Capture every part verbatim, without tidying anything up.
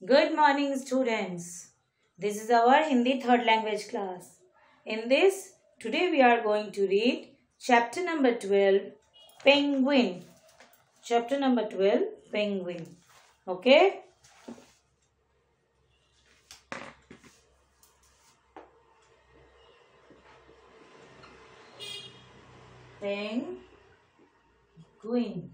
Good morning, students. This is our Hindi third language class. In this, today we are going to read chapter number twelve, Penguin. Chapter number twelve, Penguin. Okay? Penguin.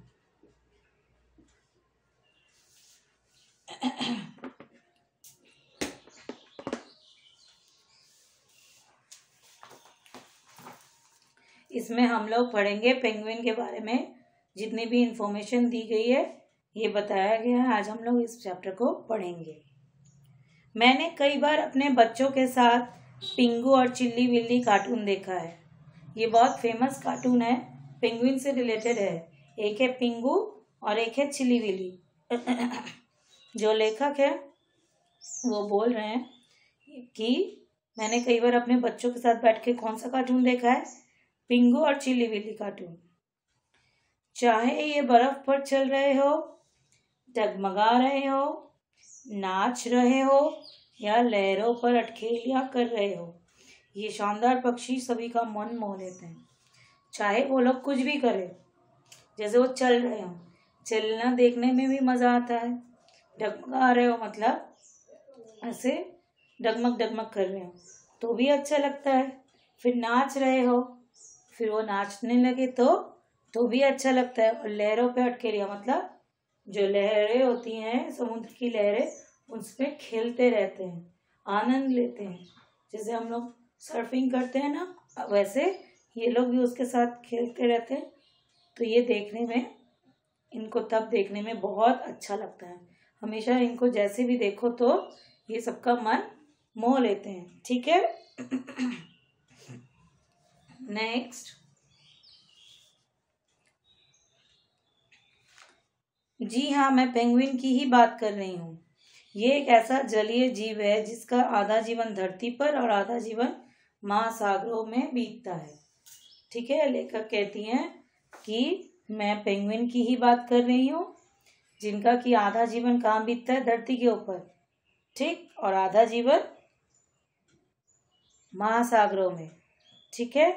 इसमें हम लोग पढ़ेंगे penguin के बारे में। जितनी भी information दी गई है ये बताया गया है। आज हम लोग इस चैप्टर को पढ़ेंगे। मैंने कई बार अपने बच्चों के साथ पिंगू और चिल्ली विल्ली कार्टून देखा है। ये बहुत फेमस कार्टून है, पेंगुइन से रिलेटेड है। एक है पिंगू और एक है चिल्ली विल्ली। जो लेखक है वो बोल रहे हैं कि मैंने कई बार अपने बच्चों के साथ बैठ के कौन सा कार्टून देखा है, पिंगू और चिल्ली विल्ली कार्टून। चाहे ये बर्फ पर चल रहे हो, डगमगा रहे हो, नाच रहे हो या लहरों पर अटखेलियां कर रहे हो, ये शानदार पक्षी सभी का मन मोह लेते हैं। चाहे वो लोग कुछ भी करें, जैसे वो चल रहे हो, चलना देखने में भी मजा आता है। डगमगा रहे हो मतलब ऐसे डगमग डगमग कर रहे हो तो भी अच्छा लगता है। फिर नाच रहे हो, फिर वो नाचने लगे तो तो भी अच्छा लगता है। और लहरों पे अटके रहा मतलब जो लहरें होती हैं, समुद्र की लहरें, उसमें खेलते रहते हैं, आनंद लेते हैं। जैसे हम लोग सर्फिंग करते हैं ना, वैसे ये लोग भी उसके साथ खेलते रहते हैं। तो ये देखने में, इनको तब देखने में बहुत अच्छा लगता है। हमेशा इनको जैसे भी देखो तो ये सबका मन मोह लेते हैं। ठीक है। नेक्स्ट, जी हाँ, मैं पेंगुइन की ही बात कर रही हूँ। ये एक ऐसा जलीय जीव है जिसका आधा जीवन धरती पर और आधा जीवन महासागरों में बीतता है। ठीक है। लेखक कहती हैं कि मैं पेंगुइन की ही बात कर रही हूँ जिनका कि आधा जीवन कहाँ बीतता है, धरती के ऊपर, ठीक, और आधा जीवन महासागरों में। ठीक है।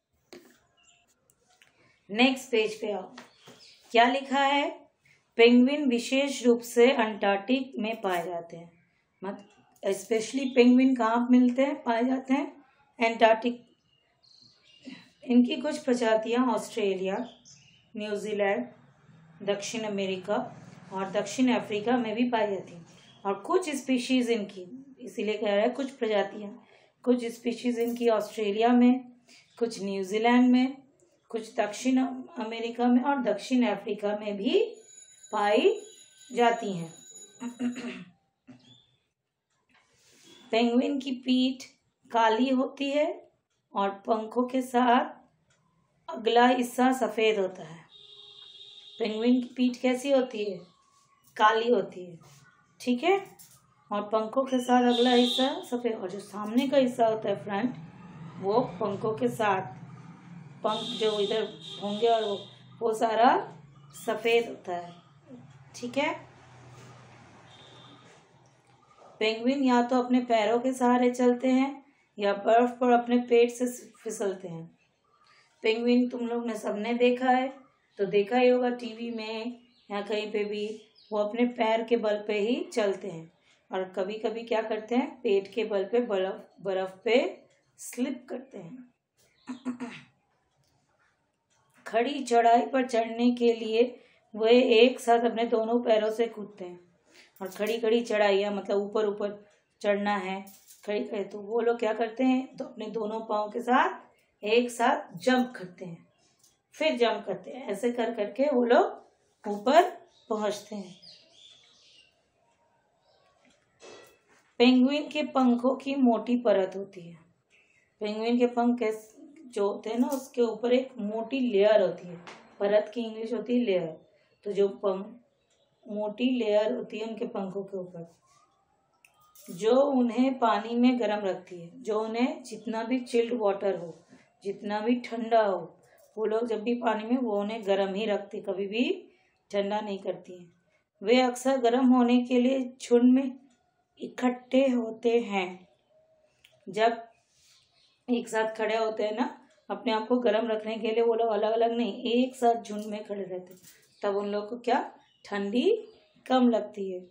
नेक्स्ट पेज पे आओ। क्या लिखा है? पेंगुइन विशेष रूप से अंटार्कटिक में पाए जाते हैं। मतलब स्पेशली पेंगुइन कहाँ मिलते हैं, पाए जाते हैं? अंटार्कटिक। इनकी कुछ प्रजातियां ऑस्ट्रेलिया, न्यूजीलैंड, दक्षिण अमेरिका और दक्षिण अफ्रीका में भी पाई जाती हैं। और कुछ स्पीशीज इनकी, इसीलिए कह रहा है कुछ प्रजातियां, कुछ स्पीशीज इनकी ऑस्ट्रेलिया में, कुछ न्यूजीलैंड में, कुछ दक्षिण अमेरिका में और दक्षिण अफ्रीका में भी पाई जाती हैं। पेंगुइन की पीठ काली होती है और पंखों के साथ अगला हिस्सा सफेद होता है। पेंगुइन की पीठ कैसी होती है? काली होती है। ठीक है। और पंखों के साथ अगला हिस्सा सफेद, और जो सामने का हिस्सा होता है फ्रंट, वो पंखों के साथ, पंख जो इधर होंगे और वो वो सारा सफेद होता है। ठीक है। पेंगुइन या तो अपने पैरों के सहारे चलते हैं या बर्फ पर अपने पेट से फिसलते हैं। पेंगुइन तुम लोग ने सबने देखा है, तो देखा ही होगा टीवी में या कहीं पे भी, वो अपने पैर के बल पे ही चलते हैं और कभी कभी क्या करते हैं, पेट के बल पे बर्फ बर्फ पे स्लिप करते हैं। खड़ी चढ़ाई पर चढ़ने के लिए वे एक साथ अपने दोनों पैरों से कूदते हैं। और खड़ी खड़ी चढ़ाइयाँ मतलब ऊपर ऊपर चढ़ना है, खड़ी खड़ी, तो वो लोग क्या करते हैं, तो अपने दोनों पाँव के साथ एक साथ जंप करते हैं, फिर जंप करते हैं। ऐसे कर करके वो लोग ऊपर पहुंचते हैं। पेंगुइन के पंखों की मोटी परत होती है। पेंगुइन के पंख जो होते हैं ना, उसके ऊपर एक मोटी लेयर होती है। परत की इंग्लिश होती है लेयर। तो जो पंख, मोटी लेयर होती है उनके पंखों के ऊपर, जो उन्हें पानी में गर्म रखती है, जो उन्हें जितना भी चिल्ड वाटर हो, जितना भी ठंडा हो, वो लोग जब भी पानी में, वो उन्हें गर्म ही रखती, कभी भी ठंडा नहीं करती हैं। वे अक्सर गर्म होने के लिए झुंड में इकट्ठे होते हैं। जब एक साथ खड़े होते हैं ना, अपने आप को गर्म रखने के लिए, वो लोग अलग अलग नहीं, एक साथ झुंड में खड़े रहते हैं, तब उन लोग को क्या, ठंडी कम लगती है।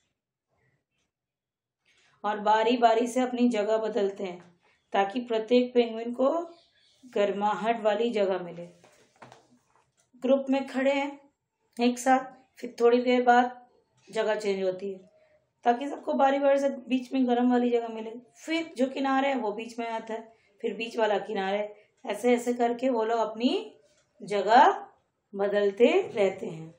और बारी बारी से अपनी जगह बदलते हैं ताकि प्रत्येक पेंगुइन को गर्माहट वाली जगह मिले। ग्रुप में खड़े हैं एक साथ, फिर थोड़ी देर बाद जगह चेंज होती है ताकि सबको बारी बारी से बीच में गर्म वाली जगह मिले। फिर जो किनारे है वो बीच में आता है, फिर बीच वाला किनारे, ऐसे ऐसे करके वो लोग अपनी जगह बदलते रहते हैं।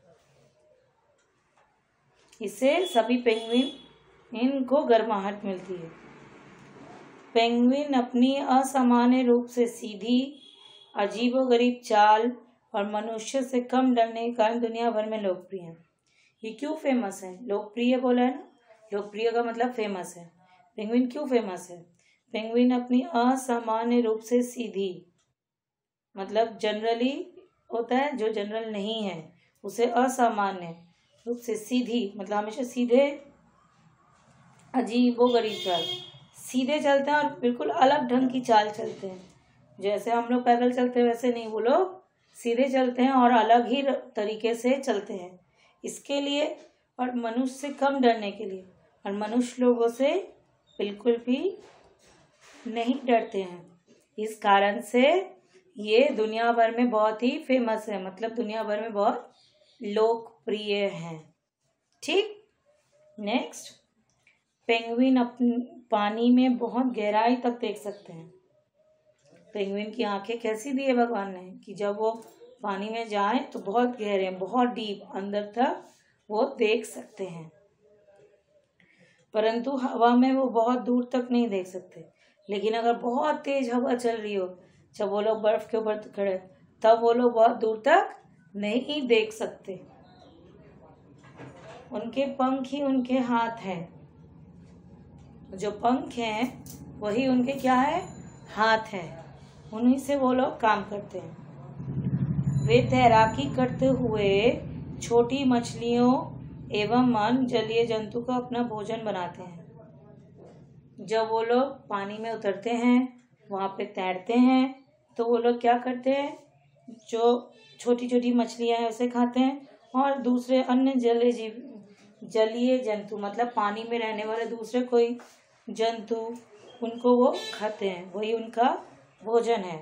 इससे सभी पेंगुइन इनको गर्माहट मिलती है। पेंगुइन अपनी असामान्य रूप से सीधी, अजीबोगरीब चाल और मनुष्य से कम डरने के कारण दुनिया भर में लोकप्रिय है। ये क्यों फेमस है? लोकप्रिय बोला है ना, लोकप्रिय का मतलब फेमस है। पेंगुइन क्यों फेमस है? पेंगुइन अपनी असामान्य रूप से सीधी, मतलब जनरली होता है जो जनरल नहीं है उसे असामान्य रूप से सीधी, मतलब हमेशा सीधे, अजीबोगरीब चाल, सीधे चलते हैं और बिल्कुल अलग ढंग की चाल चलते हैं। जैसे हम लोग पैदल चलते हैं वैसे नहीं, वो लोग सीधे चलते हैं और अलग ही तरीके से चलते हैं। इसके लिए, और मनुष्य से कम डरने के लिए, और मनुष्य लोगों से बिल्कुल भी नहीं डरते हैं। इस कारण से ये दुनिया भर में बहुत ही फेमस है, मतलब दुनिया भर में बहुत लोकप्रिय हैं। ठीक, नेक्स्ट, पेंगुइन अपनी पानी में बहुत गहराई तक देख सकते हैं। पेंगुइन की आंखें कैसी दी है भगवान ने कि जब वो पानी में जाए तो बहुत गहरे, बहुत डीप अंदर तक वो देख सकते हैं। परंतु हवा में वो बहुत दूर तक नहीं देख सकते। लेकिन अगर बहुत तेज हवा चल रही हो, जब वो लोग बर्फ के ऊपर खड़े, तब वो लोग बहुत दूर तक नहीं देख सकते। उनके पंख ही उनके हाथ हैं। जो पंख हैं वही उनके क्या है, हाथ है। उन्हीं से वो लोग काम करते हैं। वे तैराकी करते हुए छोटी मछलियों एवं अन्य जलीय जंतु को अपना भोजन बनाते हैं। जब वो लोग पानी में उतरते हैं, वहाँ पे तैरते हैं, तो वो लोग क्या करते हैं, जो छोटी छोटी मछलियाँ हैं उसे खाते हैं, और दूसरे अन्य जलीय जीव, जलीय जंतु मतलब पानी में रहने वाले दूसरे कोई जंतु, उनको वो खाते हैं, वही उनका भोजन है।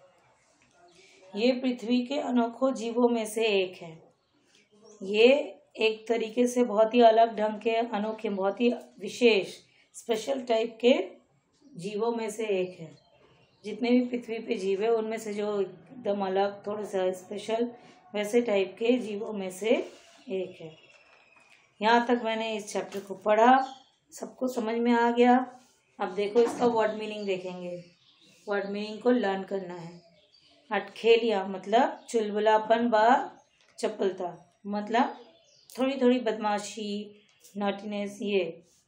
ये पृथ्वी के अनोखों जीवों में से एक है। ये एक तरीके से बहुत ही अलग ढंग के, अनोखे, बहुत ही विशेष, स्पेशल टाइप के जीवों में से एक है। जितने भी पृथ्वी पे जीव है उनमें से जो एकदम अलग, थोड़ा सा स्पेशल, वैसे टाइप के जीवों में से एक है। यहाँ तक मैंने इस चैप्टर को पढ़ा, सबको समझ में आ गया। अब देखो इसका वर्ड मीनिंग देखेंगे। वर्ड मीनिंग को लर्न करना है। अटखेलिया मतलब चुलबुलापन व चपलता, मतलब थोड़ी थोड़ी बदमाशी, नॉटीनेस। ये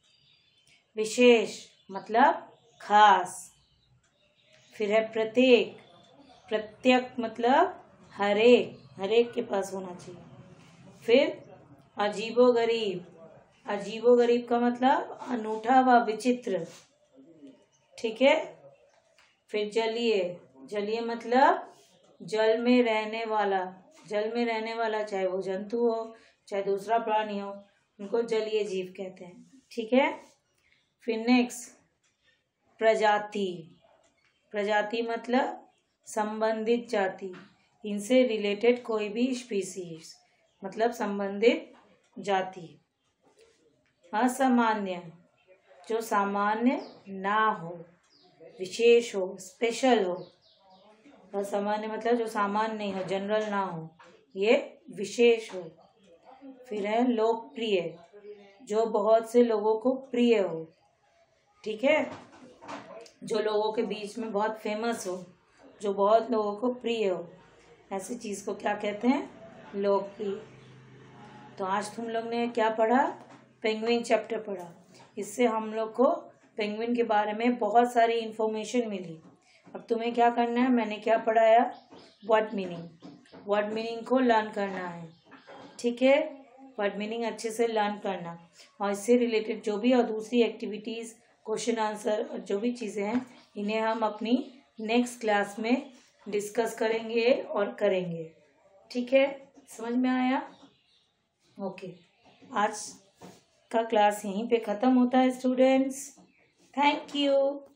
विशेष मतलब खास। फिर है प्रत्येक, प्रत्येक मतलब हरेक, हरेक के पास होना चाहिए। फिर अजीबोगरीब, अजीबोगरीब का मतलब अनूठा व विचित्र, ठीक है। फिर जलीय, जलीय मतलब जल में रहने वाला, जल में रहने वाला, चाहे वो जंतु हो चाहे दूसरा प्राणी हो, उनको जलीय जीव कहते हैं, ठीक है। फिर नेक्स्ट प्रजाति, प्रजाति मतलब संबंधित जाति, इनसे रिलेटेड कोई भी स्पीसीज, मतलब संबंधित जाति। असामान्य, जो सामान्य ना हो, विशेष हो, स्पेशल हो। असामान्य मतलब जो सामान्य नहीं हो, जनरल ना हो, ये विशेष हो। फिर है लोकप्रिय, जो बहुत से लोगों को प्रिय हो, ठीक है, जो लोगों के बीच में बहुत फेमस हो, जो बहुत लोगों को प्रिय हो, ऐसी चीज को क्या कहते हैं, लोकप्रिय। तो आज तुम लोग ने क्या पढ़ा, पेंगुइन चैप्टर पढ़ा। इससे हम लोग को पेंगुइन के बारे में बहुत सारी इंफॉर्मेशन मिली। अब तुम्हें क्या करना है, मैंने क्या पढ़ाया, वर्ड मीनिंग, वर्ड मीनिंग को लर्न करना है, ठीक है। वर्ड मीनिंग अच्छे से लर्न करना, और इससे रिलेटेड जो भी और दूसरी एक्टिविटीज़, क्वेश्चन आंसर और जो भी चीज़ें हैं, इन्हें हम अपनी नेक्स्ट क्लास में डिस्कस करेंगे और करेंगे। ठीक है, समझ में आया? ओके, आज का क्लास यहीं पे ख़त्म होता है स्टूडेंट्स। Thank you.